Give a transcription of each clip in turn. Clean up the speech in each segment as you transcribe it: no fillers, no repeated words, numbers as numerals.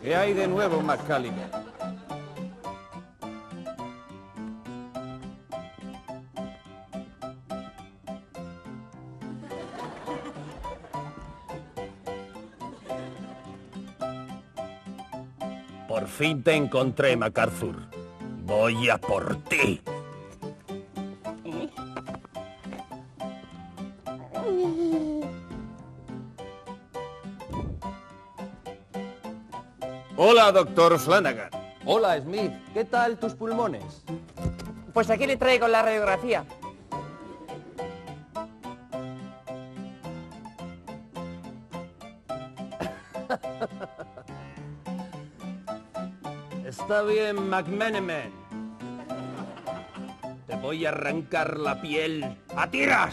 ¿Qué hay de nuevo, McCalliver? Por fin te encontré, MacArthur. Voy a por ti. Hola, doctor Flanagan. Hola, Smith. ¿Qué tal tus pulmones? Pues aquí le traigo la radiografía. Está bien, McMenamin. Te voy a arrancar la piel a tiras.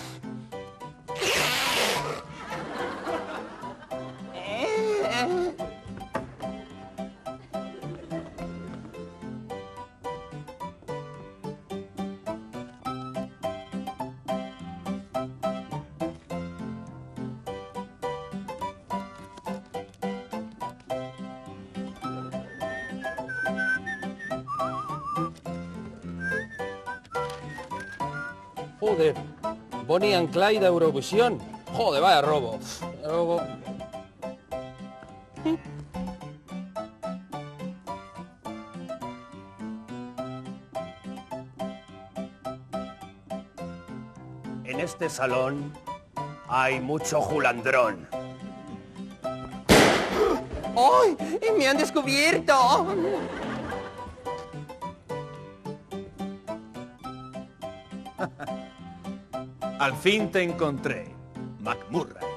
Joder. Bonnie and Clyde a Eurovisión. Joder, vaya robo. Robo. En este salón hay mucho julandrón. ¡Ay! ¡Me han descubierto! Al fin te encontré, McMurray.